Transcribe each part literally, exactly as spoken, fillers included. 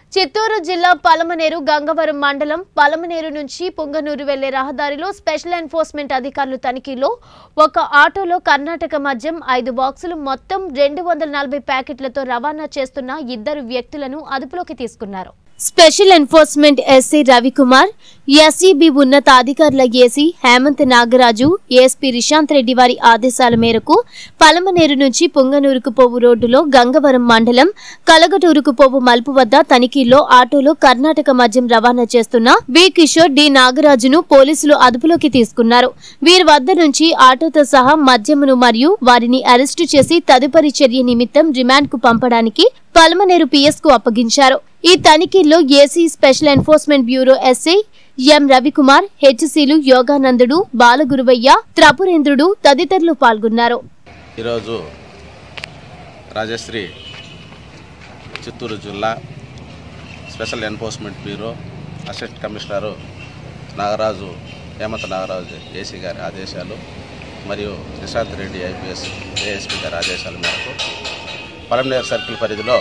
చిత్తూరు జిల్లా పలమనేరు గంగవరం మండలం పలమనేరు నుంచి పుంగనూరు వెళ్లే రహదారిలో స్పెషల్ ఎన్ఫోర్స్మెంట్ అధికారులు తనిఖీలో ఒక ఆటోలో కర్ణాటక మద్యం ఐదు బాక్సులు మొత్తం రెండు వందల నలభై ప్యాకెట్లతో రవాణా చేస్తున్న ఇద్దరు వ్యక్తులను అదుపులోకి తీసుకున్నారు. Special enforcement SC Ravikumar, SEB ఉన్నతాధికారుల ఏసీ హేమంత్ నాగరాజు, ఏఎస్పీ రిశాంత్ రెడ్డి వారి ఆదేశాల మేరకు పలమనేరు నుంచి పుంగనూరుకు పోవు రోడ్డులో గంగవరం మండలం కలగటూరుకు పోవు మలుపు వద్ద తనిఖీల్లో ఆటోలో కర్ణాటక మద్యం రవాణా చేస్తున్న బి కిషోర్, డి నాగరాజును పోలీసులు అదుపులోకి తీసుకున్నారు. వీరి వద్ద నుంచి ఆటోతో సహా మద్యమును మరియు వారిని అరెస్టు చేసి తదుపరి చర్య నిమిత్తం రిమాండ్ కు పంపడానికి పలమనేరు పిఎస్ కు అప్పగించారు. ఈ తనిఖీల్లో AC special enforcement bureau SI M Ravikumar, హెచ్సీలు యోగానందుడు, బాలగురువయ్య, త్రపురేంద్రుడు తదితరులు పాల్గొన్నారు. ఈరోజు రాజశ్రీ చిత్తూరు జిల్లా special enforcement bureau assistant commissioner Nagaraju Hemanth Nagaraju AC గారి ఆదేశాలు మరియు రిశాంత్ రెడ్డి ఐపీఎస్ ఏఎస్పీ గారి ఆదేశాల మేరకు పలమనేరు సర్కిల్ పరిధిలో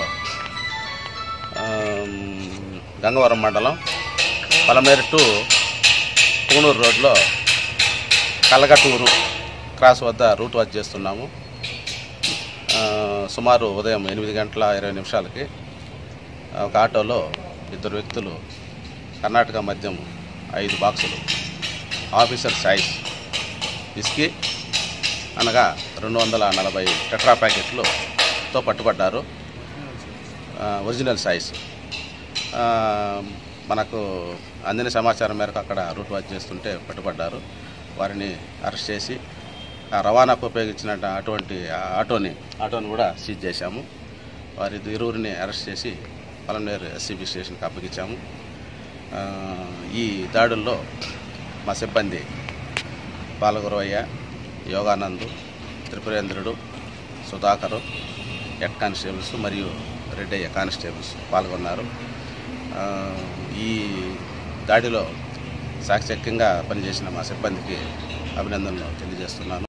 గంగవరం మండలం పలమనేరు టు పుంగనూరు రోడ్లో కలగటూరు క్రాస్ వద్ద రూట్ వాచ్ చేస్తున్నాము. సుమారు ఉదయం ఎనిమిది గంటల ఇరవై నిమిషాలకి ఒక ఆటోలో ఇద్దరు వ్యక్తులు కర్ణాటక మద్యం ఐదు బాక్సులు ఆఫీసర్ సైజ్ విస్కీ అనగా రెండు వందల నలభై టెట్రా ప్యాకెట్లుతో పట్టుబడ్డారు. ఒరిజినల్ సైజ్ మనకు అందిన సమాచారం మేరకు అక్కడ రూట్ వాచ్ చేస్తుంటే పట్టుబడ్డారు. వారిని అరెస్ట్ చేసి రవాణాకు ఉపయోగించిన అటువంటి ఆటోని ఆటోని కూడా సీజ్ చేశాము. వారి ఇరువురిని అరెస్ట్ చేసి పలమనేరు ఎస్సీబీ స్టేషన్కి అప్పగించాము. ఈ దాడుల్లో మా సిబ్బంది బాలగురవయ్య, యోగానందు, త్రిపురేంద్రుడు, సుధాకరు హెడ్ కానిస్టేబుల్స్ మరియు రెడ్డయ్య కానిస్టేబుల్స్ పాల్గొన్నారు. ఈ దాడిలో సాక్ష్యక్యంగా పనిచేసిన మా సిబ్బందికి అభినందనలు తెలియజేస్తున్నాను.